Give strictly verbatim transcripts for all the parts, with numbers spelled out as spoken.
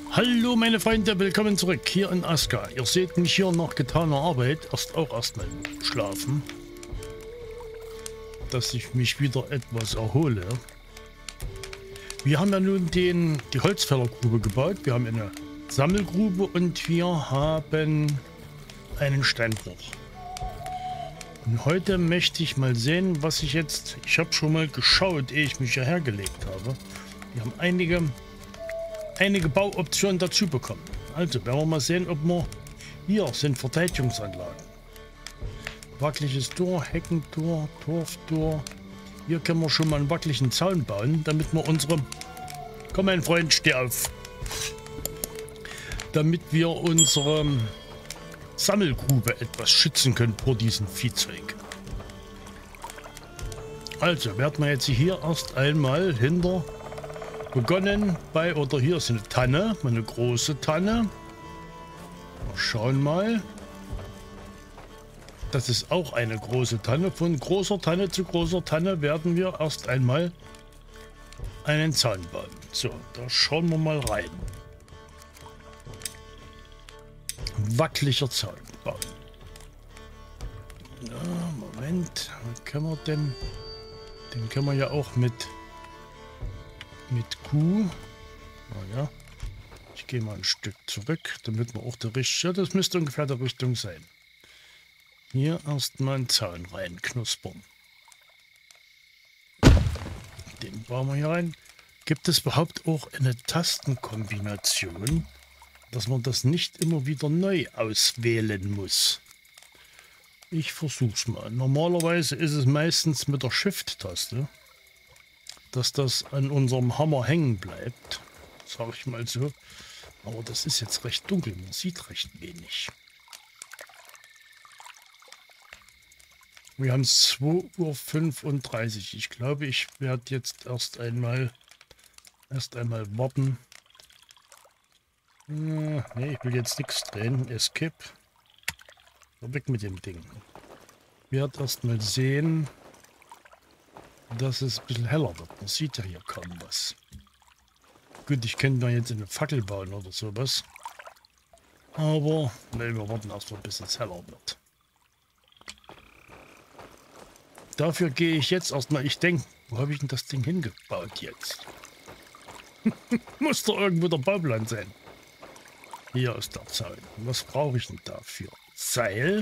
Hallo meine Freunde, willkommen zurück hier in Aska. Ihr seht mich hier nach getaner Arbeit erst auch erstmal schlafen, dass ich mich wieder etwas erhole. Wir haben ja nun den, die Holzfällergrube gebaut, wir haben eine Sammelgrube und wir haben einen Steinbruch. Und heute möchte ich mal sehen, was ich jetzt, ich habe schon mal geschaut, ehe ich mich hierher gelegt habe. Wir haben einige einige Bauoptionen dazu bekommen. Also werden wir mal sehen, ob wir hier sind Verteidigungsanlagen. Wackeliges Tor, Heckentor, Torftor. Hier können wir schon mal einen wackeligen Zaun bauen, damit wir unsere... Komm mein Freund, steh auf. Damit wir unsere Sammelgrube etwas schützen können vor diesem Viehzeug. Also werden wir jetzt hier erst einmal hinter... begonnen bei, oder hier ist eine Tanne, eine große Tanne. Wir schauen mal. Das ist auch eine große Tanne. Von großer Tanne zu großer Tanne werden wir erst einmal einen Zaun bauen. So, da schauen wir mal rein. Wackeliger Zaun bauen. Ja, Moment, was können wir denn? Den können wir ja auch mit mit Kuh. Naja, ich gehe mal ein Stück zurück, damit wir auch der richtige, das müsste ungefähr der Richtung sein. Hier erstmal einen Zaun rein, knuspern. Den bauen wir hier rein. Gibt es überhaupt auch eine Tastenkombination, dass man das nicht immer wieder neu auswählen muss? Ich versuch's mal. Normalerweise ist es meistens mit der Shift-Taste, dass das an unserem Hammer hängen bleibt, sage ich mal so. Aber das ist jetzt recht dunkel, man sieht recht wenig. Wir haben zwei Uhr fünfunddreißig. Ich glaube, ich werde jetzt erst einmal erst einmal warten. Hm, nee, ich will jetzt nichts drehen. Escape. Weg mit dem Ding. Ich werde erst mal sehen, dass es ein bisschen heller wird. Man sieht ja hier kaum was. Gut, ich könnte mir jetzt eine Fackel bauen oder sowas. Aber ne, wir warten erst mal, bis es heller wird. Dafür gehe ich jetzt erstmal, ich denke, wo habe ich denn das Ding hingebaut jetzt? Muss doch irgendwo der Bauplan sein. Hier ist der Zaun. Was brauche ich denn dafür? Seil.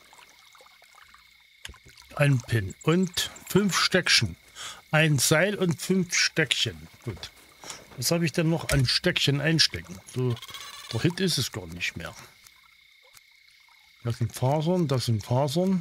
Ein Pin und fünf Stöckchen. Ein Seil und fünf Stöckchen. Gut. Was habe ich denn noch an Stöckchen einstecken? So, der Hit ist es gar nicht mehr. Das sind Fasern, das sind Fasern.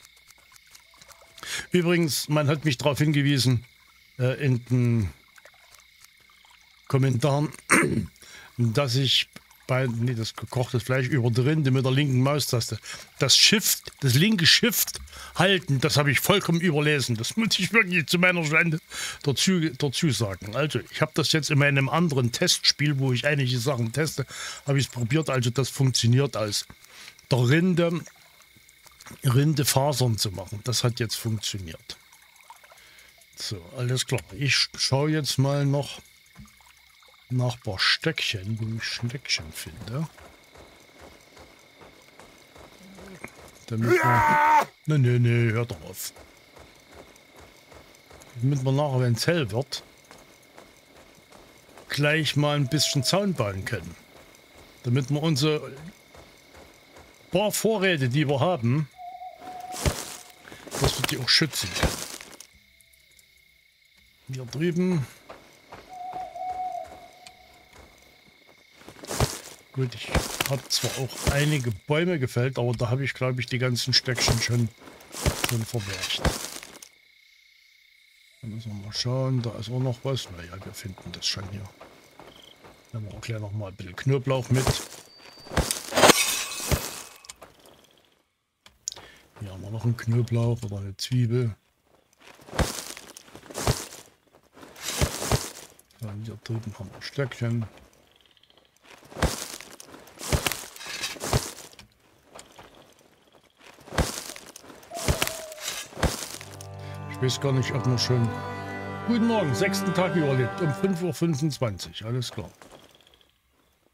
Übrigens, man hat mich darauf hingewiesen, äh, in den Kommentaren, dass ich bei nee, das gekochtes Fleisch über die Rinde mit der linken Maustaste. Das Shift, das linke Shift halten, das habe ich vollkommen überlesen. Das muss ich wirklich zu meiner Schande dazu, dazu sagen. Also, ich habe das jetzt in meinem anderen Testspiel, wo ich einige Sachen teste, habe ich es probiert. Also, das funktioniert als der Rinde, Rinde Fasern zu machen. Das hat jetzt funktioniert. So, alles klar. Ich schaue jetzt mal noch nach ein paar Stöckchen, wo ich Stöckchen finde. Damit wir... Ne, ne, ne, hört doch auf. Damit wir nachher, wenn es hell wird, gleich mal ein bisschen Zaun bauen können. Damit wir unsere paar Vorräte, die wir haben, dass wir die auch schützen können. Hier drüben... Gut, ich habe zwar auch einige Bäume gefällt, aber da habe ich, glaube ich, die ganzen Stöckchen schon, schon verwercht. Da müssen wir mal schauen, da ist auch noch was. Naja, wir finden das schon hier. Dann haben wir auch gleich noch mal ein bisschen Knoblauch mit. Hier haben wir noch einen Knoblauch oder eine Zwiebel. Dann hier drüben haben wir Stöckchen. Ich weiß gar nicht, ob wir schon... Guten Morgen, sechsten Tag überlebt, um fünf Uhr fünfundzwanzig, alles klar.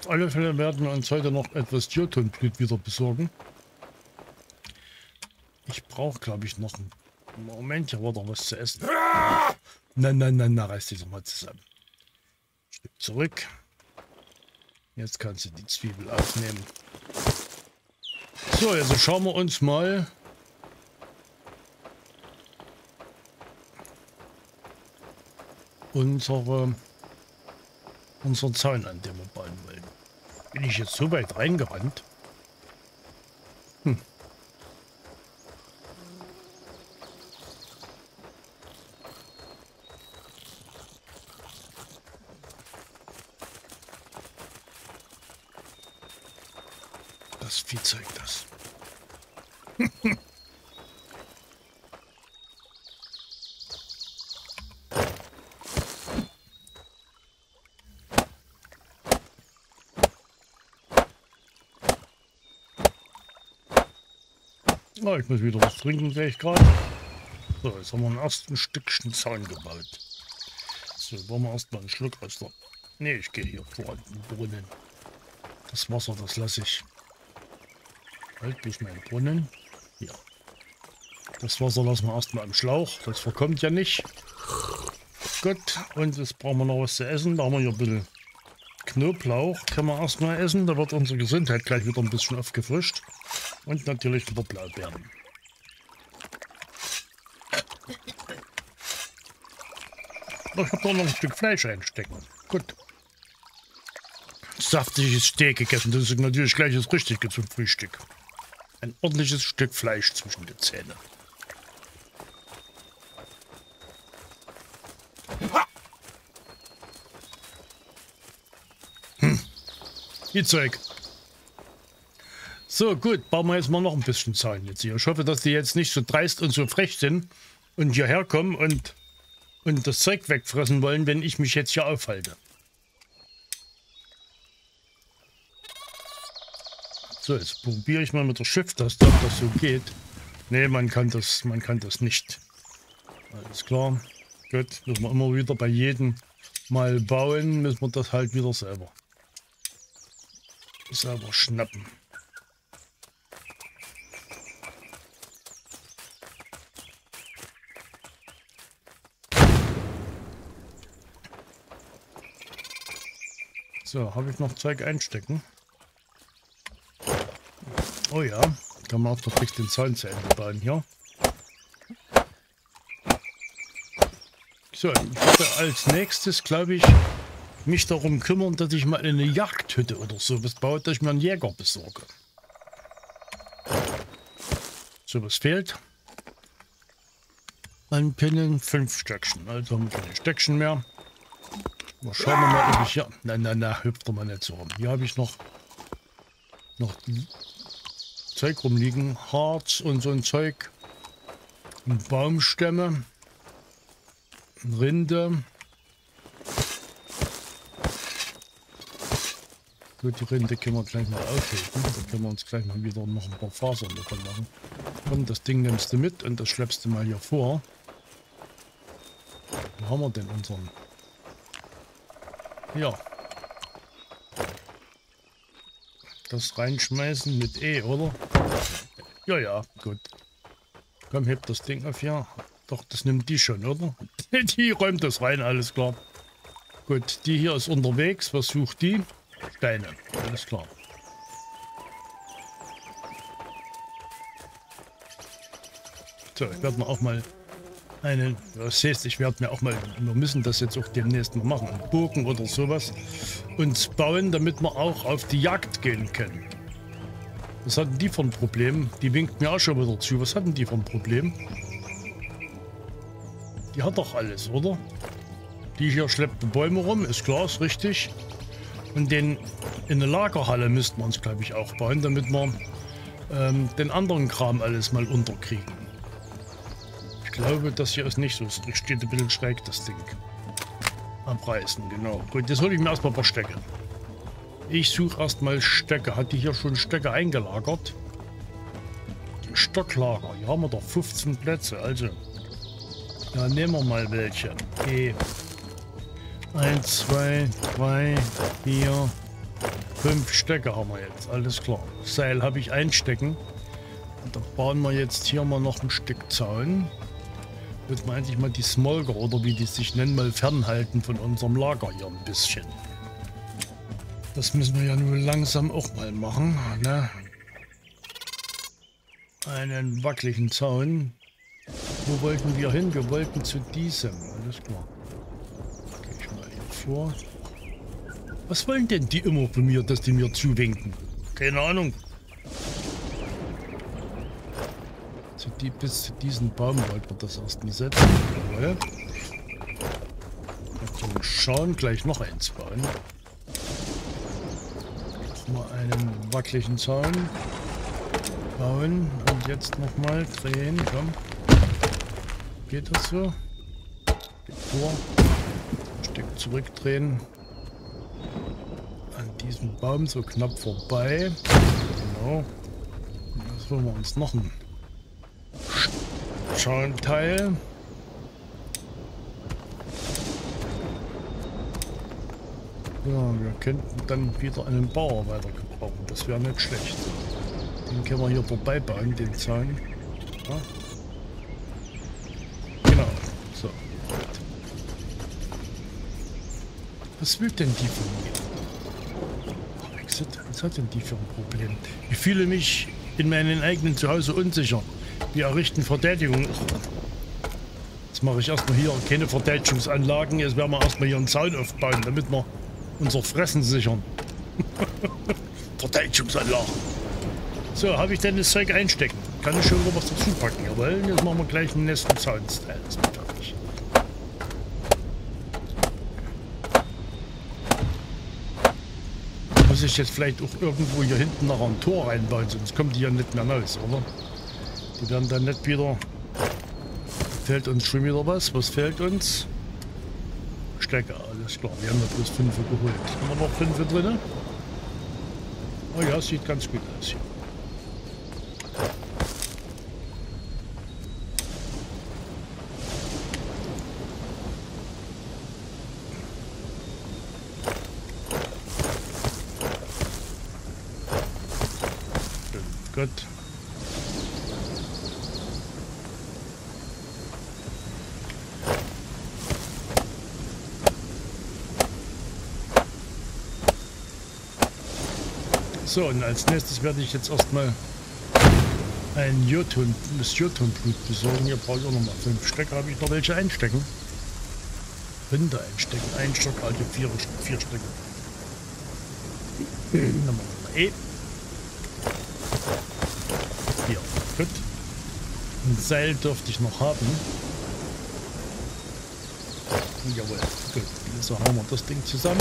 Auf alle Fälle werden wir uns heute noch etwas Diotonblut wieder besorgen. Ich brauche, glaube ich, noch einen Moment. Hier war doch was zu essen. Nein, nein, nein, na, reiß dich doch mal zusammen. Ein Stück zurück. Jetzt kannst du die Zwiebel aufnehmen. So, also schauen wir uns mal unsere, unseren Zaun an, den wir bauen wollen. Bin ich jetzt so weit reingerannt? Hm. Das Viehzeug, das. Oh, ich muss wieder was trinken, sehe ich gerade. So, jetzt haben wir ein erstes Stückchen Zaun gebaut. So, wollen wir erstmal einen Schluck aus der... Ne, ich gehe hier vor den Brunnen. Das Wasser, das lasse ich. Halt durch meinen Brunnen. Ja. Das Wasser lassen wir erstmal am Schlauch. Das verkommt ja nicht. Gut, und jetzt brauchen wir noch was zu essen. Da haben wir hier ein bisschen Knoblauch. Können wir erstmal essen. Da wird unsere Gesundheit gleich wieder ein bisschen aufgefrischt. Und natürlich wieder Blaubeeren. Ich habe da noch ein Stück Fleisch einstecken. Gut. Saftiges Steak gegessen. Das ist natürlich gleich das Richtige zum Frühstück. Ein ordentliches Stück Fleisch zwischen den Zähnen. Hm. Die Zeug. So, gut, bauen wir jetzt mal noch ein bisschen Zaun jetzt hier. Ich hoffe, dass die jetzt nicht so dreist und so frech sind und hierher kommen und, und das Zeug wegfressen wollen, wenn ich mich jetzt hier aufhalte. So, jetzt probiere ich mal mit der Shift-Taste, ob das so geht. Ne, man kann das, man kann das nicht. Alles klar. Gut, müssen wir immer wieder bei jedem Mal bauen, müssen wir das halt wieder selber, selber schnappen. So, habe ich noch Zeug einstecken? Oh ja, kann man auch noch richtig den Zaun zu Ende bauen hier. So, ich werde als nächstes, glaube ich, mich darum kümmern, dass ich mal eine Jagdhütte oder sowas baue, dass ich mir einen Jäger besorge. So, was fehlt? Anpinnen, fünf Stöckchen. Also haben wir keine Stöckchen mehr. Mal schauen wir mal, ob ich hier... Nein, nein, nein, hüpft doch mal nicht so rum. Hier habe ich noch, noch Zeug rumliegen. Harz und so ein Zeug. Und Baumstämme. Rinde. Gut, die Rinde können wir gleich mal aufheben. Da können wir uns gleich mal wieder noch ein paar Fasern davon machen. Komm, das Ding nimmst du mit und das schleppst du mal hier vor. Wo haben wir denn unseren... Ja. Das reinschmeißen mit E, oder? Ja, ja, gut. Komm, heb das Ding auf hier. Doch, das nimmt die schon, oder? Die räumt das rein, alles klar. Gut, die hier ist unterwegs. Was sucht die? Steine, alles klar. So, ich werde mir auch mal einen, das heißt, ich werde mir auch mal, wir müssen das jetzt auch demnächst mal machen, einen Bogen oder sowas uns bauen, damit wir auch auf die Jagd gehen können. Was hatten die für ein Problem? Die winkt mir auch schon wieder zu. Was hatten die für ein Problem? Die hat doch alles, oder? Die hier schleppt die Bäume rum, ist klar, ist richtig. Und den in eine Lagerhalle müssten wir uns, glaube ich, auch bauen, damit wir ähm, den anderen Kram alles mal unterkriegen. Ich glaube, das hier ist nicht so. Es steht ein bisschen schräg, das Ding. Abreißen, genau. Gut, jetzt hole ich mir erstmal ein paar Stöcke. Ich suche erstmal Stöcke. Hat die hier schon Stöcke eingelagert? Stocklager. Hier haben wir doch fünfzehn Plätze. Also, da nehmen wir mal welche. Okay. eins, zwei, drei, vier, Fünf Stöcke haben wir jetzt, alles klar. Seil habe ich einstecken. Und da bauen wir jetzt hier mal noch ein Stück Zaun. Wird man endlich mal die Smolger oder wie die sich nennen, mal fernhalten von unserem Lager hier ein bisschen. Das müssen wir ja nun langsam auch mal machen, ne? Einen wackeligen Zaun. Wo wollten wir hin? Wir wollten zu diesem, alles klar. Gehe ich mal hier vor. Was wollen denn die immer von mir, dass die mir zuwinken? Keine Ahnung. Zu die, bis zu diesem Baum wollten wir das erst mal setzen. Jawohl. Mal schauen, gleich noch eins bauen. Mal einen wackeligen Zaun bauen und jetzt nochmal drehen. Komm. Geht das so? Geht vor. Ein Stück zurückdrehen. An diesem Baum so knapp vorbei. Genau. Und jetzt holen wir uns noch einen Schauenteil. Ja, wir könnten dann wieder einen Bauer weiter gebrauchen. Das wäre nicht schlecht. Den können wir hier vorbei bauen, den Zaun. Ja. Genau. So. Was will denn die von mir? Was hat denn die für ein Problem? Ich fühle mich in meinem eigenen Zuhause unsicher. Wir errichten Verteidigung. Jetzt mache ich erstmal hier keine Verteidigungsanlagen. Jetzt werden wir erstmal hier einen Zaun aufbauen, damit wir unser Fressen sichern. Verteidigungsanlagen. So, habe ich denn das Zeug einstecken? Kann ich schon noch was dazu packen? Jawohl, jetzt machen wir gleich einen nächsten Zaunsteil. Das ist fertig. Muss ich jetzt vielleicht auch irgendwo hier hinten noch ein Tor reinbauen, sonst kommen die ja nicht mehr raus, oder? Die werden dann nicht wieder... Fehlt uns schon wieder was? Was fehlt uns? Stecker, alles klar. Wir haben ja bloß fünf geholt. Haben wir noch fünf drin? Oh ja, sieht ganz gut aus hier. Gut. So, und als nächstes werde ich jetzt erstmal ein Jotun, das Jotunblut besorgen. Hier brauche ich auch noch mal fünf Stöcke. Habe ich noch welche einstecken? Rinde einstecken. Ein Stock, also vier, vier Stöcke. Dann machen wir mal E. Hier, gut. Ein Seil dürfte ich noch haben. Jawohl, gut. So haben wir das Ding zusammen.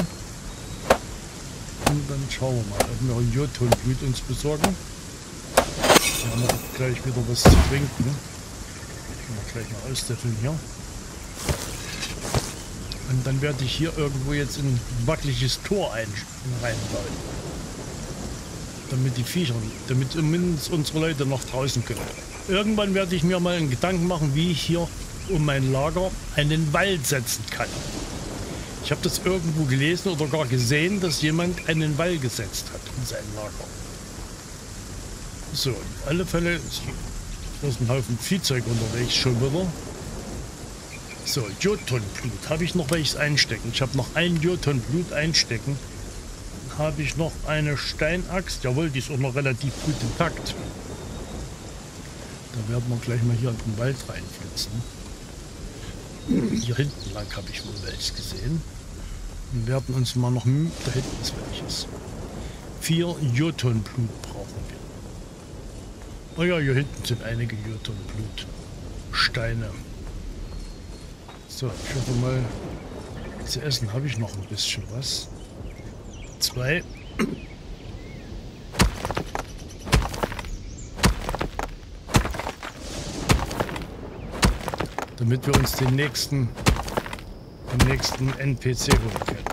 Und dann schauen wir mal, ob wir Jotunblut uns besorgen. Dann haben wir auch gleich wieder was zu trinken. Können wir gleich mal ausdeffeln hier. Und dann werde ich hier irgendwo jetzt ein wackeliges Tor ein reinbauen. Damit die Viecher, damit zumindest unsere Leute noch draußen können. Irgendwann werde ich mir mal einen Gedanken machen, wie ich hier um mein Lager einen Wall setzen kann. Ich habe das irgendwo gelesen oder gar gesehen, dass jemand einen Wall gesetzt hat in sein Lager. So, in alle Fälle ist ein Haufen Viehzeug unterwegs schon wieder. So, Jotunblut. Habe ich noch welches einstecken? Ich habe noch ein Jotunblut einstecken. Dann habe ich noch eine Steinaxt. Jawohl, die ist auch noch relativ gut intakt. Da werden wir gleich mal hier in den Wald reinflitzen. Hier hinten lang habe ich wohl welches gesehen. Wir werden uns mal noch... Da hinten ist welches. Vier Jotunblut brauchen wir. Oh ja, hier hinten sind einige Jotunblut-Steine. So, ich hoffe mal, zu essen habe ich noch ein bisschen was. Zwei. Damit wir uns den nächsten, den nächsten N P C holen können.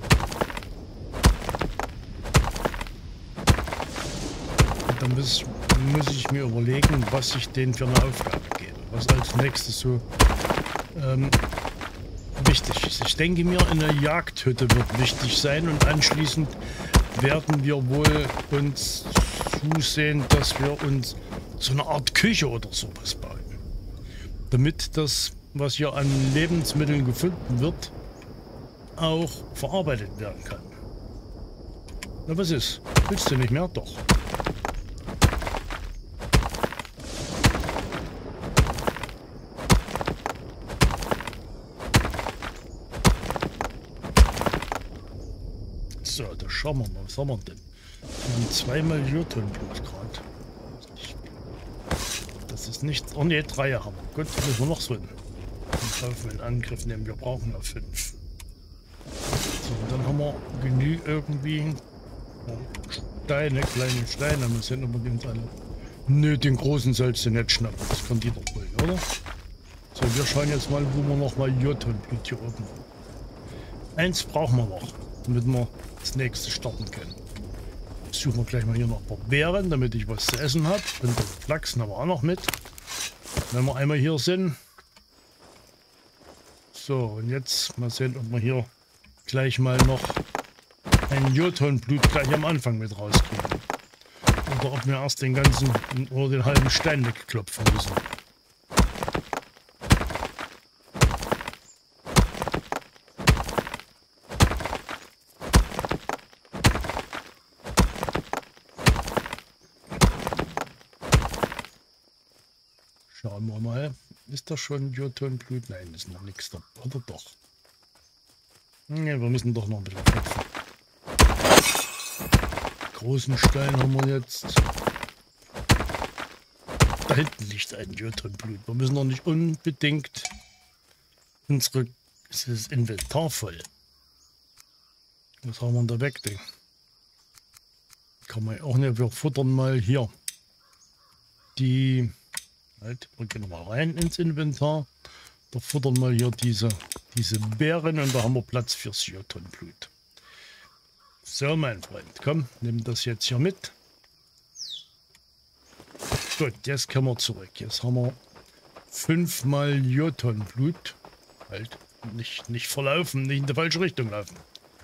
Und dann muss, muss ich mir überlegen, was ich denen für eine Aufgabe gebe. Was als nächstes so ähm, wichtig ist. Ich denke mir, eine Jagdhütte wird wichtig sein und anschließend werden wir wohl uns zusehen, dass wir uns so eine Art Küche oder sowas bauen. Damit das, was hier an Lebensmitteln gefunden wird, auch verarbeitet werden kann. Na, was ist? Willst du nicht mehr? Doch. So, da schauen wir mal, was haben wir denn? Wir haben zweimal Jotunblut gerade. Das ist nichts. Oh ne, drei haben wir. Gut, müssen wir noch so einen Haufen in Angriff nehmen. Wir brauchen ja fünf. So, und dann haben wir Genü irgendwie. Steine, kleine Steine. Wir sind aber uns alle. Nö, den großen sollst du nicht schnappen. Das kann die doch wohl, oder? So, wir schauen jetzt mal, wo wir noch mal Jotunblut hier oben haben. Eins brauchen wir noch, damit wir das nächste starten können. Suchen wir gleich mal hier noch ein paar Beeren, damit ich was zu essen habe. Und den Flachs haben wir auch noch mit. Wenn wir einmal hier sind. So, und jetzt mal sehen, ob wir hier gleich mal noch ein Jotunblut gleich am Anfang mit rauskriegen. Oder ob wir erst den ganzen oder den halben Stein wegklopfen müssen. Schauen wir mal. Ist das schon Jotunblut? Nein, ist noch nichts da. Oder doch? Ne, wir müssen doch noch ein bisschen klopfen. Großen Stein haben wir jetzt. Da hinten liegt ein Jotunblut. Wir müssen noch nicht unbedingt unsere ist das Inventar voll. Was haben wir da weg, Ding? Kann man auch nicht. Wir futtern mal hier die. Halt, wir gehen mal rein ins Inventar. Da futtern mal hier diese, diese Beeren und da haben wir Platz fürs Jotunblut. So, mein Freund, komm, nimm das jetzt hier mit. Gut, jetzt können wir zurück. Jetzt haben wir fünfmal Jotunblut. Halt, nicht, nicht verlaufen, nicht in die falsche Richtung laufen.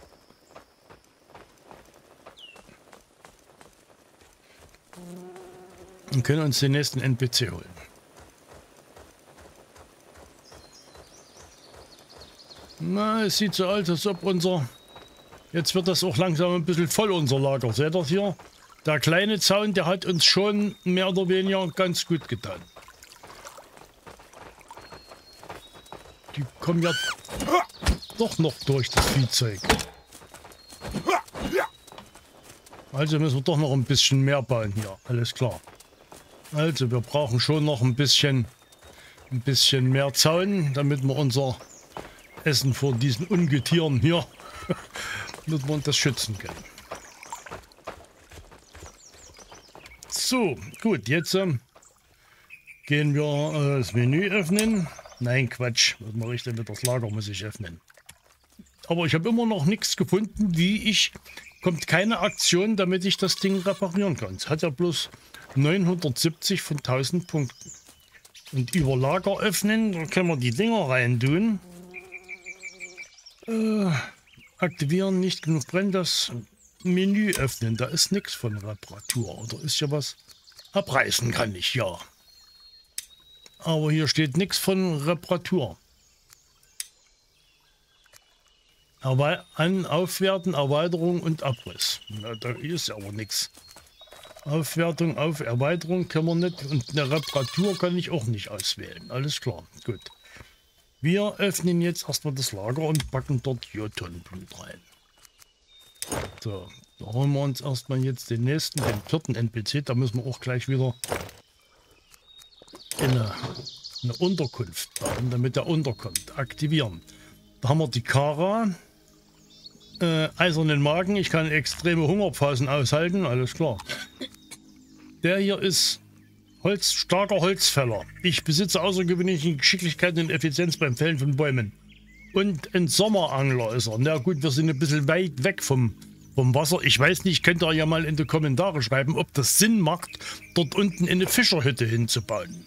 Und können uns den nächsten N P C holen. Na, es sieht so aus, als ob unser... Jetzt wird das auch langsam ein bisschen voll, unser Lager. Seht ihr hier? Der kleine Zaun, der hat uns schon mehr oder weniger ganz gut getan. Die kommen ja doch noch durch das Viehzeug. Also müssen wir doch noch ein bisschen mehr bauen hier. Alles klar. Also wir brauchen schon noch ein bisschen, ein bisschen mehr Zaun, damit wir unser Essen vor diesen Ungetieren hier, damit wir das schützen können. So, gut, jetzt ähm, gehen wir äh, das Menü öffnen. Nein, Quatsch, was mache ich denn mit das Lager, muss ich öffnen. Aber ich habe immer noch nichts gefunden, wie ich, kommt keine Aktion, damit ich das Ding reparieren kann. Es hat ja bloß neunhundertsiebzig von tausend Punkten. Und über Lager öffnen, da können wir die Dinger rein tun. Äh, aktivieren, nicht genug brennen, das Menü öffnen. Da ist nichts von Reparatur. Oder ist ja was? Abreißen kann ich, ja. Aber hier steht nichts von Reparatur. Erwe an, Aufwerten, Erweiterung und Abriss. Na, da ist aber nichts. Aufwertung, auf Erweiterung können wir nicht. Und eine Reparatur kann ich auch nicht auswählen. Alles klar, gut. Wir öffnen jetzt erstmal das Lager und packen dort Jotunblut rein. So, da holen wir uns erstmal jetzt den nächsten, den vierten N P C. Da müssen wir auch gleich wieder eine, eine Unterkunft bauen, damit der unterkommt. Aktivieren. Da haben wir die Kara. Äh, eisernen Magen. Ich kann extreme Hungerphasen aushalten. Alles klar. Der hier ist Holz, starker Holzfäller. Ich besitze außergewöhnliche Geschicklichkeit und Effizienz beim Fällen von Bäumen. Und ein Sommerangler ist er. Na gut, wir sind ein bisschen weit weg vom, vom Wasser. Ich weiß nicht, könnt ihr ja mal in die Kommentare schreiben, ob das Sinn macht, dort unten eine Fischerhütte hinzubauen.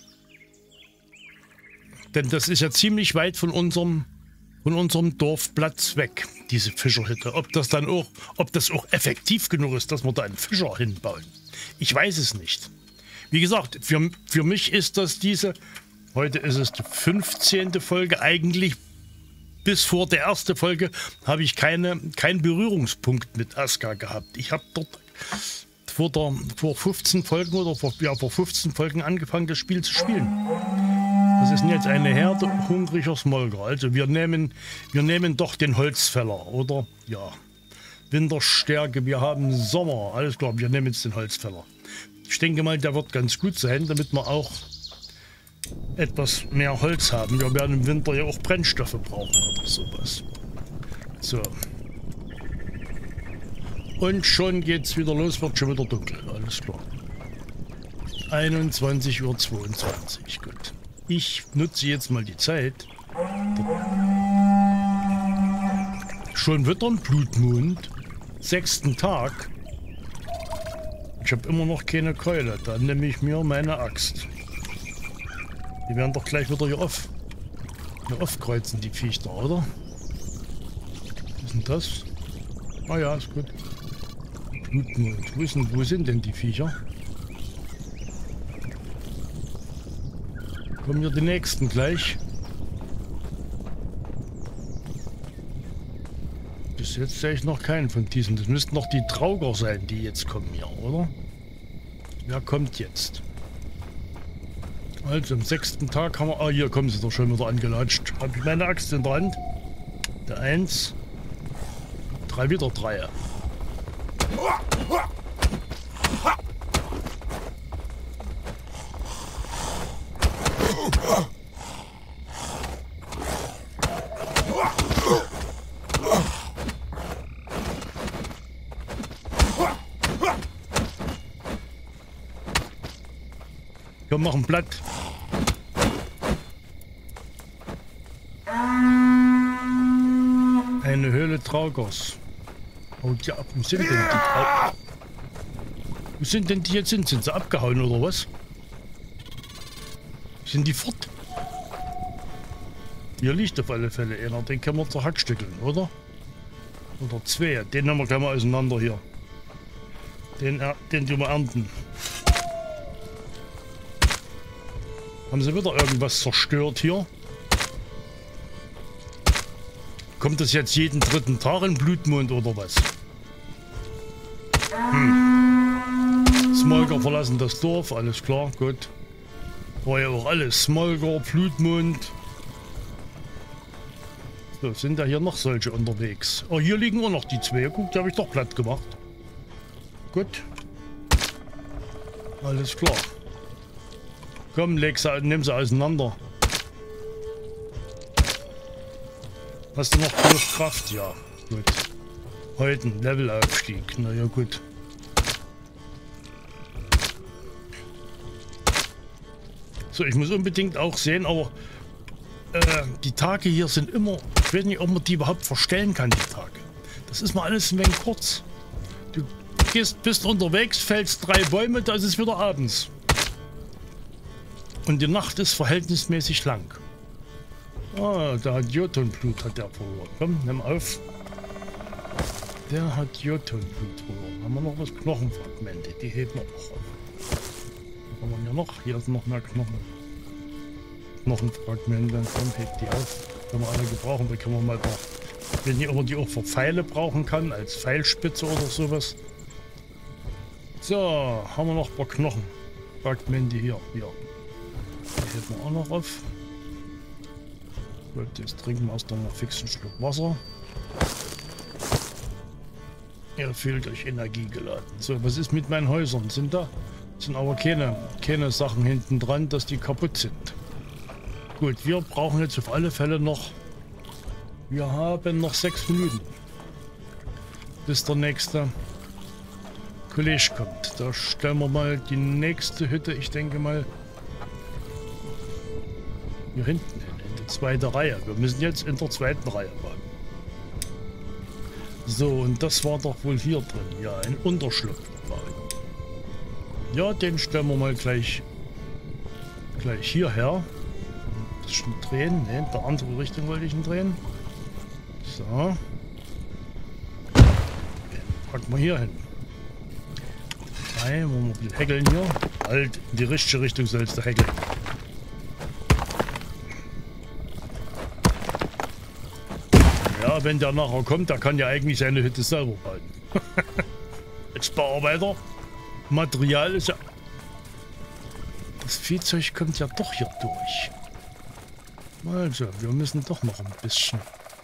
Denn das ist ja ziemlich weit von unserem, von unserem Dorfplatz weg. diese Fischerhütte. Ob das dann auch, ob das auch effektiv genug ist, dass wir da einen Fischer hinbauen. Ich weiß es nicht. Wie gesagt, für, für mich ist das diese, heute ist es die fünfzehnte Folge, eigentlich bis vor der ersten Folge habe ich keine, keinen Berührungspunkt mit Aska gehabt. Ich habe dort vor, der, vor fünfzehn Folgen oder vor, ja, vor fünfzehn Folgen angefangen, das Spiel zu spielen. Das ist jetzt eine Herde hungriger Smolger. Also wir nehmen, wir nehmen doch den Holzfäller, oder? Ja. Winterstärke, wir haben Sommer. Alles klar, wir nehmen jetzt den Holzfäller. Ich denke mal, der wird ganz gut sein, damit wir auch etwas mehr Holz haben. Wir werden im Winter ja auch Brennstoffe brauchen oder sowas. So. Und schon geht's wieder los, wird schon wieder dunkel. Alles klar. einundzwanzig Uhr zweiundzwanzig. Gut. Ich nutze jetzt mal die Zeit. Schon wieder ein Blutmond. Sechsten Tag. Ich habe immer noch keine Keule. Dann nehme ich mir meine Axt. Die werden doch gleich wieder hier auf. Hier aufkreuzen, die Viecher, oder? Was ist denn das? Ah ja, ist gut. Blutmond. Wo, ist denn, wo sind denn die Viecher? Kommen hier die nächsten gleich. Bis jetzt sehe ich noch keinen von diesen. Das müssten noch die Trauger sein, die jetzt kommen hier, oder? Wer kommt jetzt? Also am sechsten Tag haben wir... Ah, hier kommen sie doch schon wieder angelatscht. Habe ich meine Axt in der Hand. Der eins. Drei, wieder drei. Komm, mach ein Blatt. Eine Höhle Traugers. Oh ja, wo sind denn die Trauger? Wo sind denn die jetzt hin? Sind sie abgehauen oder was? Sind die fort? Hier liegt auf alle Fälle einer. Den können wir zerhackstückeln, oder? Oder zwei. Den haben wir gleich mal auseinander hier. Den, den tun wir ernten. Haben sie wieder irgendwas zerstört hier? Kommt das jetzt jeden dritten Tag in Blutmond oder was? Hm. Smolger verlassen das Dorf, alles klar, gut. War ja auch alles. Smolger, Blutmond. So, sind da hier noch solche unterwegs? Oh, hier liegen auch noch die zwei. Guck, die habe ich doch platt gemacht. Gut. Alles klar. Komm, leg sie, nimm sie auseinander. Hast du noch genug Kraft? Ja, gut. Heute ein Levelaufstieg. Na ja, gut. So, ich muss unbedingt auch sehen, aber äh, die Tage hier sind immer... Ich weiß nicht, ob man die überhaupt verstellen kann, die Tage. Das ist mal alles ein wenig kurz. Du gehst, bist unterwegs, fällst drei Bäume, da ist es wieder abends. Und die Nacht ist verhältnismäßig lang. Ah, der hat Jotunblut, hat der verloren. Komm, nimm auf. Der hat Jotunblut verloren. Haben wir noch was? Knochenfragmente, die heben wir noch auf. Was haben wir hier noch? Hier sind noch mehr Knochen. Knochenfragmente, komm, hebt die auf. Können wir alle gebrauchen, da können wir mal da. Wenn die, ob man die auch für Pfeile brauchen kann, als Pfeilspitze oder sowas. So, haben wir noch ein paar Knochenfragmente hier. Hier. Die heben wir auch noch auf. Gut, jetzt trinken wir erst noch fix einen Schluck Wasser. Ihr fühlt euch Energie geladen. So, was ist mit meinen Häusern? Sind da? Sind aber keine, keine Sachen hinten dran, dass die kaputt sind. Gut, wir brauchen jetzt auf alle Fälle noch... Wir haben noch sechs Minuten. Bis der nächste Kollege kommt. Da stellen wir mal die nächste Hütte, ich denke mal... Hier hinten hin, in der zweiten Reihe. Wir müssen jetzt in der zweiten Reihe bleiben. So, und das war doch wohl hier drin. Ja, ein Unterschlupf. Ja, den stellen wir mal gleich, gleich hierher. Das schon drehen. Ne, in der andere Richtung wollte ich ihn drehen. So. Packen wir hier hin. Drei, wollen wir ein bisschen häkeln hier. Halt, in die richtige Richtung sollst du häkeln. Ja, wenn der nachher kommt, der kann ja eigentlich seine Hütte selber bauen. Als Bearbeiter. Material ist ja... Das Viehzeug kommt ja doch hier durch. Also, wir müssen doch noch ein bisschen...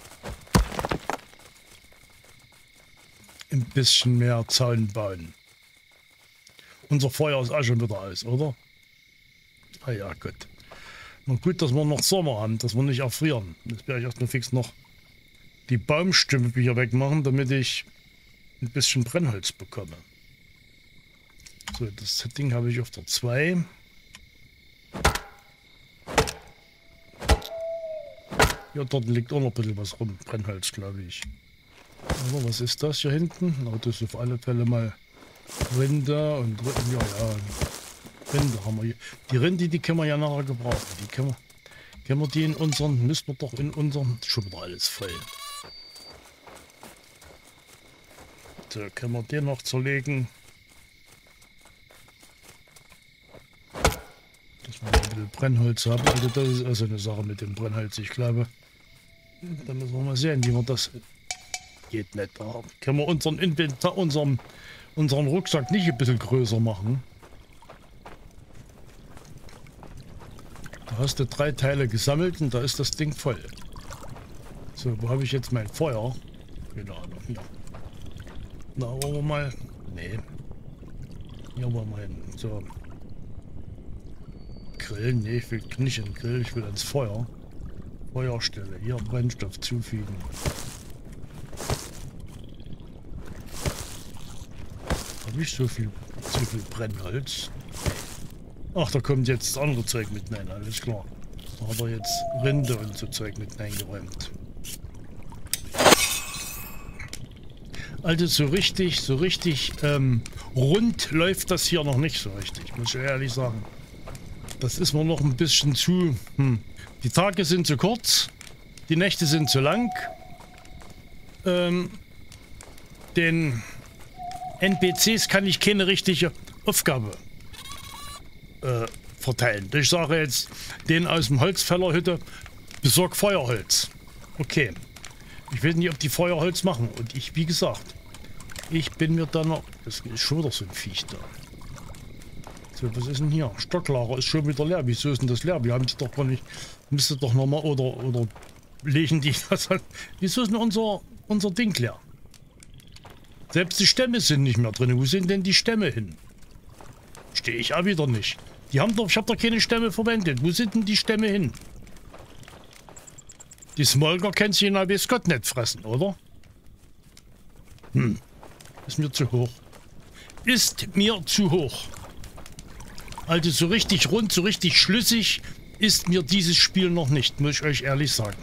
Ein bisschen mehr Zaun bauen. Unser Feuer ist auch schon wieder aus, oder? Ah ja, gut. Na gut, dass wir noch Sommer haben, dass wir nicht erfrieren. Jetzt werde ich erstmal fix noch die Baumstümpfe hier wegmachen, damit ich ein bisschen Brennholz bekomme. So, das Ding habe ich auf der zwei. Ja, dort liegt auch noch ein bisschen was rum. Brennholz, glaube ich. Aber was ist das hier hinten? Na, das ist auf alle Fälle mal Rinde und Rinde. Ja, ja. Rinde haben wir hier. Die Rinde, die können wir ja nachher gebrauchen. Die können wir, können wir die in unseren, müssen wir doch in unseren, schon wieder alles voll. So, können wir den noch zerlegen. Dass wir ein bisschen Brennholz haben. Also das ist also eine Sache mit dem Brennholz, ich glaube. Da müssen wir mal sehen, wie wir das... Geht nicht. Da können wir unseren Inventar, unseren, unseren Rucksack nicht ein bisschen größer machen. Da hast du drei Teile gesammelt und da ist das Ding voll. So, wo habe ich jetzt mein Feuer? Genau, hier. Da wollen wir mal... Nee. Hier wollen wir hin. So. Grillen? Nee, ich will nicht in den Grill, ich will ans Feuer. Feuerstelle. Hier Brennstoff zufügen. Habe ich so viel, so viel Brennholz? Ach, da kommt jetzt das andere Zeug mit rein, alles klar. Da hat er jetzt Rinde und so Zeug mit eingeräumt. Also so richtig, so richtig ähm, rund läuft das hier noch nicht so richtig, muss ich ehrlich sagen. Das ist mir noch ein bisschen zu... Hm. Die Tage sind zu kurz, die Nächte sind zu lang. Ähm, den N P Cs kann ich keine richtige Aufgabe äh, verteilen. Ich sage jetzt, den aus dem Holzfällerhütte, besorg Feuerholz. Okay. Ich weiß nicht, ob die Feuerholz machen. Und ich, wie gesagt, ich bin mir da noch... Das ist schon wieder so ein Viech da. So, was ist denn hier? Stocklager ist schon wieder leer. Wieso ist denn das leer? Wir haben die doch gar nicht... Müsste doch nochmal... Oder, oder legen die das an... Wieso ist denn unser, unser Ding leer? Selbst die Stämme sind nicht mehr drin. Wo sind denn die Stämme hin? Stehe ich auch wieder nicht. Die haben doch... Ich habe doch keine Stämme verwendet. Wo sind denn die Stämme hin? Die Smolger können sich in weiß Gott nicht fressen, oder? Hm. Ist mir zu hoch. Ist mir zu hoch. Also so richtig rund, so richtig schlüssig ist mir dieses Spiel noch nicht, muss ich euch ehrlich sagen.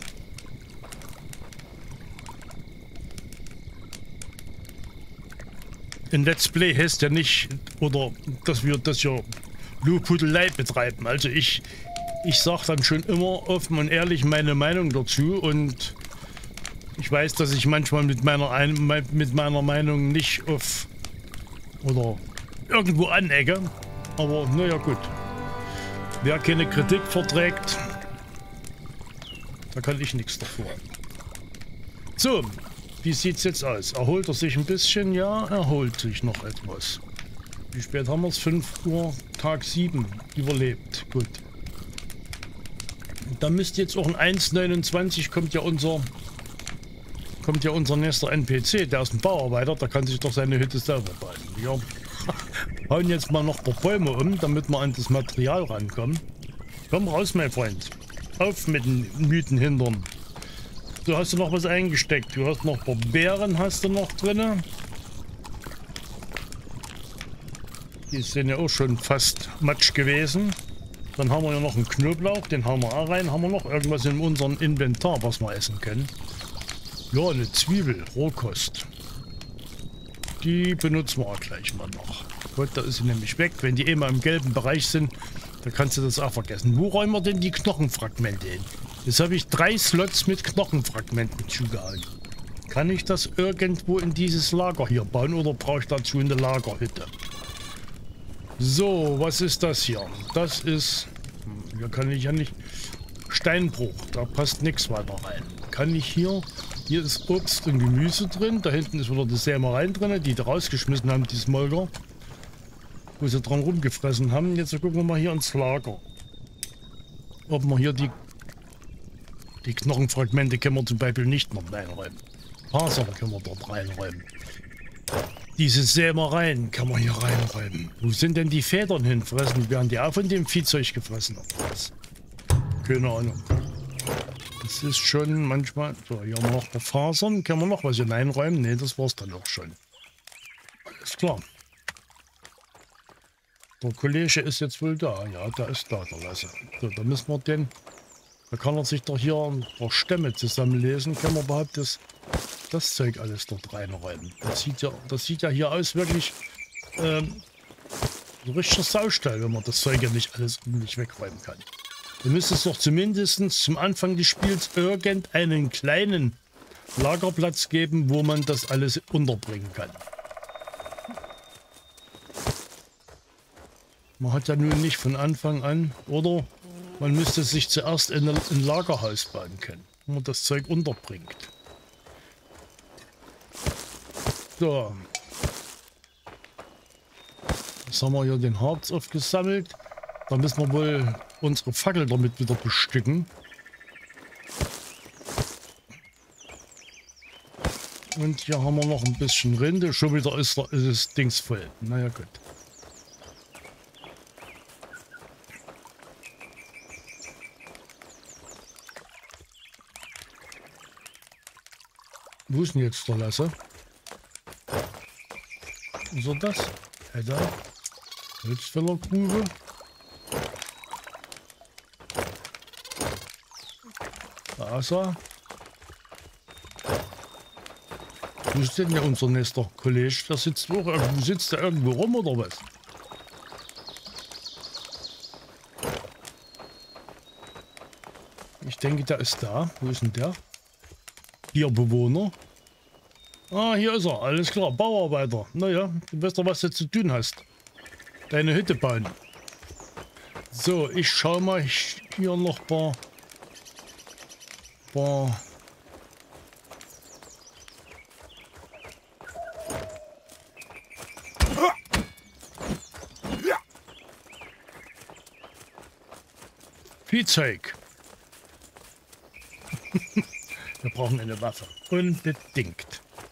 Ein Let's Play heißt ja nicht, oder dass wir das ja Lobhudelei betreiben. Also ich, ich sage dann schon immer offen und ehrlich meine Meinung dazu und ich weiß, dass ich manchmal mit meiner, ein, mit meiner Meinung nicht auf oder irgendwo anecke. Aber naja gut. Wer keine Kritik verträgt, da kann ich nichts davor. So, wie sieht es jetzt aus? Erholt er sich ein bisschen? Ja, erholt sich noch etwas. Wie spät haben wir es? fünf Uhr, Tag sieben. Überlebt. Gut. Da müsste jetzt auch ein eins neunundzwanzig kommt ja unser kommt ja unser nächster N P C, der ist ein Bauarbeiter, der kann sich doch seine Hütte selber bauen. Wir hauen jetzt mal noch ein paar Bäume um, damit wir an das Material rankommen. Komm raus, mein Freund. Auf mit den müden Hintern. Du hast du noch was eingesteckt. Du hast noch ein paar Beeren hast du noch drin. Die sind ja auch schon fast matsch gewesen. Dann haben wir ja noch einen Knoblauch, den haben wir auch rein. Haben wir noch irgendwas in unserem Inventar, was wir essen können? Ja, eine Zwiebel, Rohkost. Die benutzen wir auch gleich mal noch. Gut, da ist sie nämlich weg. Wenn die immer im gelben Bereich sind, dann kannst du das auch vergessen. Wo räumen wir denn die Knochenfragmente hin? Jetzt habe ich drei Slots mit Knochenfragmenten zugehauen. Kann ich das irgendwo in dieses Lager hier bauen oder brauche ich dazu eine Lagerhütte? So, was ist das hier? Das ist... Hier kann ich ja nicht... Steinbruch, da passt nichts weiter rein. Kann ich hier... Hier ist Obst und Gemüse drin. Da hinten ist wieder die Sämereien drin, die da rausgeschmissen haben, die Smolder. Wo sie dran rumgefressen haben. Jetzt gucken wir mal hier ins Lager. Ob wir hier die... Die Knochenfragmente können wir zum Beispiel nicht noch reinräumen. Faser können wir dort reinräumen. Diese Sämereien kann man hier reinräumen. Wo sind denn die Federn hin? Fressen? Werden die auch von dem Viehzeug gefressen? Keine Ahnung. Das ist schon manchmal... So, hier haben wir noch bei Fasern. Können wir noch was hineinräumen? Ne, das war's dann auch schon. Alles klar. Der Kollege ist jetzt wohl da. Ja, der ist da, der Lasse. So, da müssen wir den... Da kann er sich doch hier ein paar Stämme zusammenlesen. Können wir überhaupt das, das Zeug alles dort reinräumen? Das sieht ja, das sieht ja hier aus wirklich ähm, ein richtiger Saustall, wenn man das Zeug ja nicht alles nicht wegräumen kann. Da müsste es doch zumindest zum Anfang des Spiels irgendeinen kleinen Lagerplatz geben, wo man das alles unterbringen kann. Man hat ja nun nicht von Anfang an, oder? Man müsste sich zuerst in ein Lagerhaus bauen können, wo man das Zeug unterbringt. So. Jetzt haben wir hier den Harz aufgesammelt. Da müssen wir wohl unsere Fackel damit wieder bestücken. Und hier haben wir noch ein bisschen Rinde. Schon wieder ist, da, ist das Dings voll. Naja, gut. Wo ist denn jetzt der Lasse? Ist er das? Ja, da. Holzfällergrube. Da ist er. Wo ist denn ja unser nächster Kollege? Der sitzt auch irgendwo. Sitzt der irgendwo rum oder was? Ich denke, der ist da. Wo ist denn der? Hier Bewohner. Ah, hier ist er. Alles klar. Bauarbeiter. Naja, du weißt doch, was du zu tun hast. Deine Hütte bauen. So, ich schau mal hier noch ein paar... paar... Viehzeug. Wir brauchen eine Waffe. Unbedingt.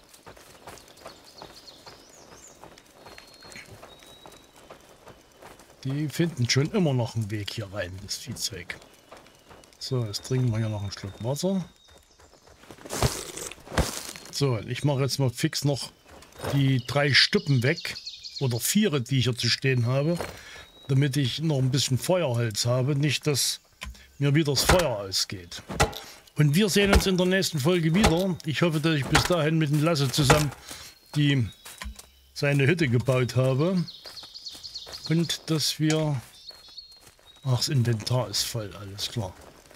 Die finden schon immer noch einen Weg hier rein, das Viehzeug. So, jetzt trinken wir hier noch einen Schluck Wasser. So, ich mache jetzt mal fix noch die drei Stuppen weg. Oder vier, die ich hier zu stehen habe. Damit ich noch ein bisschen Feuerholz habe. Nicht, dass mir wieder das Feuer ausgeht. Und wir sehen uns in der nächsten Folge wieder. Ich hoffe, dass ich bis dahin mit dem Lasse zusammen die seine Hütte gebaut habe. Und dass wir... Ach, das Inventar ist voll, alles klar.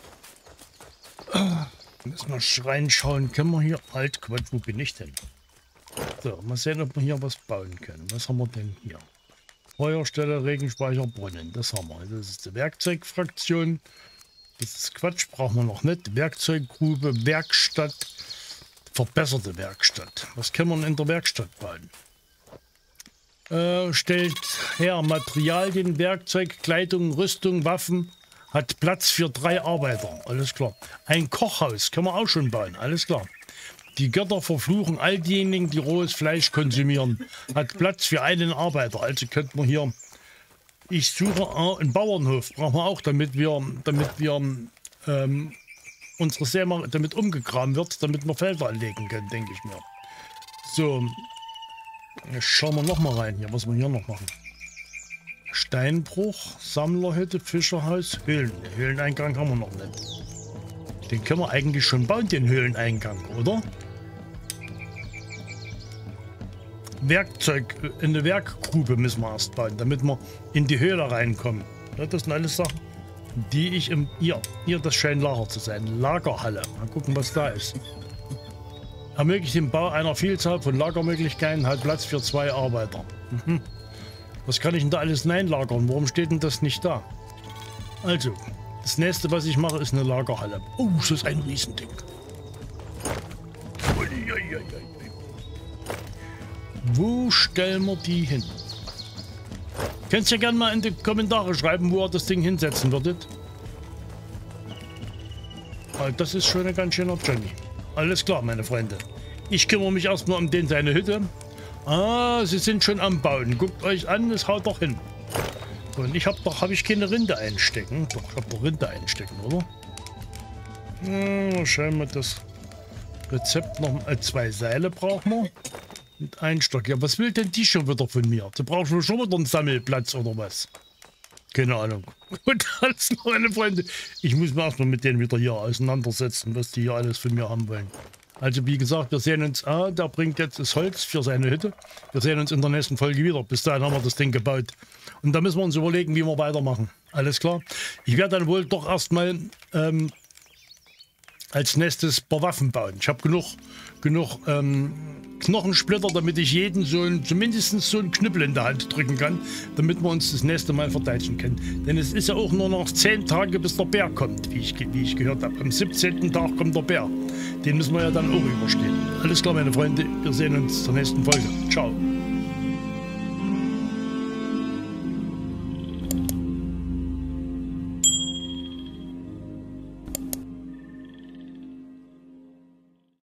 Ah, müssen wir reinschauen. Können wir hier... Halt, Quatsch, wo bin ich denn? So, mal sehen, ob wir hier was bauen können. Was haben wir denn hier? Feuerstelle, Regenspeicher, Brunnen. Das haben wir. Das ist die Werkzeugfraktion. Das ist Quatsch, brauchen wir noch nicht. Werkzeuggrube, Werkstatt, verbesserte Werkstatt. Was kann man in der Werkstatt bauen? Äh, stellt her Materialien, Werkzeug, Kleidung, Rüstung, Waffen. Hat Platz für drei Arbeiter. Alles klar. Ein Kochhaus kann man auch schon bauen. Alles klar. Die Götter verfluchen all diejenigen, die rohes Fleisch konsumieren. Hat Platz für einen Arbeiter. Also könnte man hier... Ich suche einen Bauernhof, brauchen wir auch, damit wir, damit wir ähm, unsere Sämer damit umgegraben wird, damit wir Felder anlegen können, denke ich mir. So, jetzt schauen wir noch mal rein hier, was wir hier noch machen. Steinbruch, Sammlerhütte, Fischerhaus, Höhlen. Den Höhleneingang haben wir noch nicht. Den können wir eigentlich schon bauen, den Höhleneingang, oder? Werkzeug, eine Werkgrube müssen wir erst bauen, damit wir in die Höhle reinkommen. Ja, das sind alles Sachen, die ich im... Hier, hier, das scheint Lager zu sein. Lagerhalle. Mal gucken, was da ist. Ermöglicht den Bau einer Vielzahl von Lagermöglichkeiten, hat Platz für zwei Arbeiter. Mhm. Was kann ich denn da alles hineinlagern? Warum steht denn das nicht da? Also, das nächste, was ich mache, ist eine Lagerhalle. Oh, das ist ein Riesending. Wo stellen wir die hin? Könnt ihr gerne mal in die Kommentare schreiben, wo ihr das Ding hinsetzen würdet. Ah, das ist schon ein ganz schöner Johnny. Alles klar, meine Freunde. Ich kümmere mich erstmal um den seine Hütte. Ah, sie sind schon am Bauen. Guckt euch an, es haut doch hin. Und ich habe doch, habe ich keine Rinde einstecken. Doch, ich habe doch Rinde einstecken, oder? Hm, schauen wir das Rezept noch. Äh, zwei Seile brauchen wir. Und ein Stock. Ja, was will denn die schon wieder von mir? Du brauchst schon wieder einen Sammelplatz oder was? Keine Ahnung. Und alles noch, meine Freunde. Ich muss mich erstmal mit denen wieder hier auseinandersetzen, was die hier alles von mir haben wollen. Also wie gesagt, wir sehen uns, ah, der bringt jetzt das Holz für seine Hütte. Wir sehen uns in der nächsten Folge wieder. Bis dahin haben wir das Ding gebaut. Und da müssen wir uns überlegen, wie wir weitermachen. Alles klar? Ich werde dann wohl doch erstmal ähm, als nächstes ein paar Waffen bauen. Ich habe genug, genug ähm, Knochensplitter, damit ich jeden so ein, zumindest so einen Knüppel in der Hand drücken kann, damit wir uns das nächste Mal verteidigen können. Denn es ist ja auch nur noch zehn Tage, bis der Bär kommt, wie ich, wie ich gehört habe. Am siebzehnten Tag kommt der Bär. Den müssen wir ja dann auch überstehen. Alles klar, meine Freunde, wir sehen uns zur nächsten Folge. Ciao.